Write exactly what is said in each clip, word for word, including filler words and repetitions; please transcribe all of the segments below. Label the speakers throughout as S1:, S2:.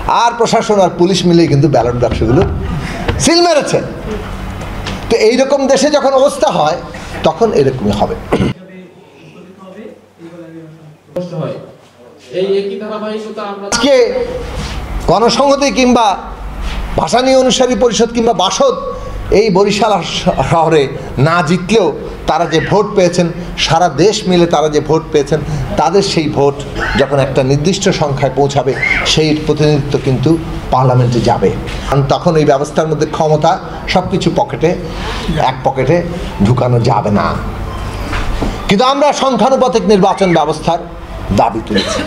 S1: আর প্রশাসন আর পুলিশ মিলেই কিন্তু ব্যালট বাক্সগুলো সিল মেরেছে। তো এইরকম দেশে যখন অবস্থা হয় তখন এরকমই হবে। আজকে গণসংহতি কিংবা ভাসানী অনুসারী পরিষদ কিংবা বাসদ এই বরিশাল শহরে না জিতলেও তারা যে ভোট পেয়েছেন, সারা দেশ মিলে তারা যে ভোট পেয়েছেন, তাদের সেই ভোট যখন একটা নির্দিষ্ট সংখ্যায় পৌঁছাবে সেই প্রতিনিধিত্ব কিন্তু পার্লামেন্টে যাবে। কারণ তখন এই ব্যবস্থার মধ্যে ক্ষমতা সব কিছু পকেটে এক পকেটে ঢুকানো যাবে না। কিন্তু আমরা সংখ্যানুপাতিক নির্বাচন ব্যবস্থার দাবি তুলেছি।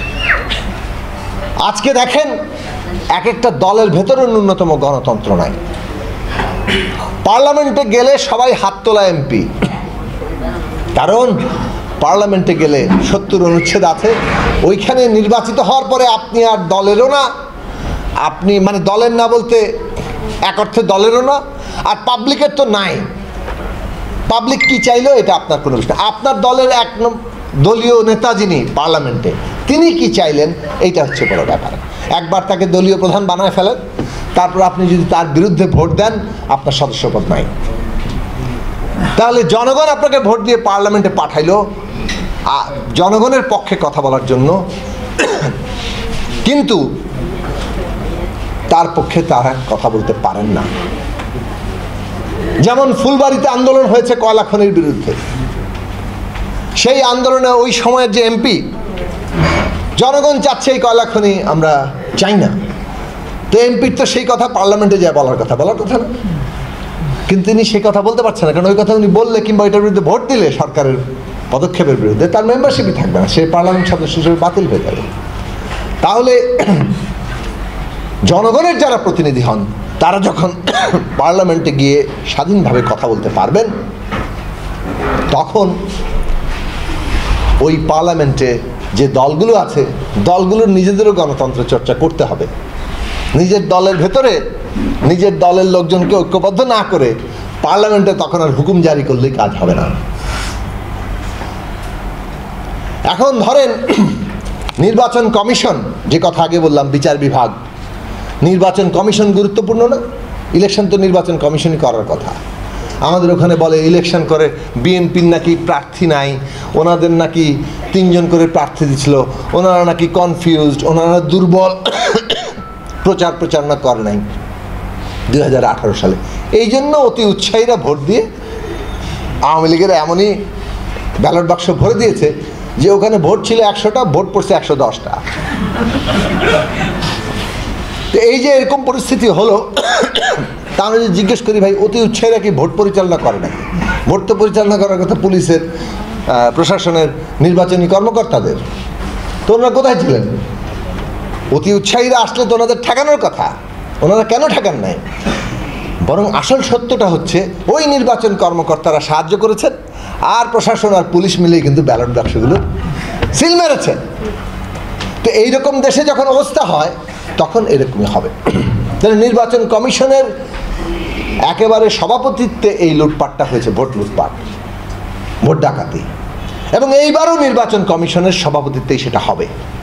S1: আজকে দেখেন এক একটা দলের ভেতরে ন্যূনতম গণতন্ত্র নাই। পার্লামেন্টে গেলে সবাই হাত তোলা এমপি, কারণ পার্লামেন্টে গেলে সত্তর অনুচ্ছেদ আছে। ওইখানে নির্বাচিত হওয়ার পরে আপনি আর দলেরও না, আপনি মানে দলের না বলতে এক অর্থে দলেরও না, আর পাবলিকের তো নাই। পাবলিক কি চাইলো এটা আপনার কোনো বিষয়। আপনার দলের এক দলীয় নেতা যিনি পার্লামেন্টে, তিনি কি চাইলেন এইটা হচ্ছে বড় ব্যাপার। একবার তাকে দলীয় প্রধান বানায় ফেলেন, তারপর আপনি যদি তার বিরুদ্ধে ভোট দেন আপনার সদস্যপদ নাই। তাহলে জনগণ আপনাকে ভোট দিয়ে পার্লামেন্টে পাঠাইলো জনগণের পক্ষে কথা বলার জন্য, কিন্তু তার পক্ষে তারা কথা বলতে পারেন না। যেমন ফুলবাড়িতে আন্দোলন হয়েছে কয়লা খনির বিরুদ্ধে, সেই আন্দোলনে ওই সময়ের যে এমপি, জনগণ চাচ্ছে এই কয়লা খনি আমরা চাই না, তো এমপির তো সেই কথা পার্লামেন্টে যায় বলার কথা বলার কথা না, কিন্তু তিনি সেই কথা বলতে পারছেন না। কারণ ওই কথা উনি বললে কিংবা ওইটার বিরুদ্ধে ভোট দিলে সরকারের পদক্ষেপের বিরুদ্ধে তার মেম্বারশিপই থাকবে না, সে পার্লামেন্ট সদস্য হিসেবে বাতিল হয়ে যাবে। তাহলে জনগণের যারা প্রতিনিধি হন তারা যখন পার্লামেন্টে গিয়ে স্বাধীনভাবে কথা বলতে পারবেন, তখন ওই পার্লামেন্টে যে দলগুলো আছে দলগুলোর নিজেদেরও গণতন্ত্র চর্চা করতে হবে। নিজের দলের ভেতরে নিজের দলের লোকজনকে ঐক্যবদ্ধ না করে পার্লামেন্টে তখন আর হুকুম জারি করলেই কাজ হবে না। এখন ধরেন নির্বাচন কমিশন, যে কথা আগে বললাম, বিচার বিভাগ, নির্বাচন কমিশন গুরুত্বপূর্ণ না? ইলেকশন তো নির্বাচন কমিশনই করার কথা। আমাদের ওখানে বলে ইলেকশন করে বিএনপির নাকি প্রার্থী নাই, ওনাদের নাকি তিনজন করে প্রার্থী দিছিল, ওনারা নাকি কনফিউজড, ওনারা দুর্বল, প্রচার প্রচারণা করে নাই দুই হাজার আঠারো সালে। এই জন্য অতি উৎসাহীরা ভোট দিয়ে আওয়ামী লীগের এমনই ব্যালট বাক্স ভরে দিয়েছে যে ওখানে ভোট ছিল একশোটা, ভোট পড়ছে একশো দশটা। তো এই যে এরকম পরিস্থিতি হলো, তা আমি যদি জিজ্ঞেস করি ভাই অতি উৎসাহীরা কি ভোট পরিচালনা করে নাকি? ভোট তো পরিচালনা করার কথা পুলিশের, প্রশাসনের, নির্বাচনী কর্মকর্তাদের। তো ওনারা কোথায় ছিলেন? অতি উৎসাহীরা আসলে তো ওনাদের ঠেকানোর কথা, ওনারা কেন ঠেকান নাই? বরং আসল সত্যটা হচ্ছে ওই নির্বাচন কর্মকর্তারা সাহায্য করেছেন, আর প্রশাসন আর পুলিশ মিলেই কিন্তু ব্যালট বাক্সগুলো সিল মেরেছে। তো এইরকম দেশে যখন অবস্থা হয় তখন এরকমই হবে। তাহলে নির্বাচন কমিশনের একেবারে সভাপতিত্বে এই লুটপাটটা হয়েছে, ভোট লুটপাট, ভোট ডাকাতি, এবং এইবারও নির্বাচন কমিশনের সভাপতিত্বেই সেটা হবে।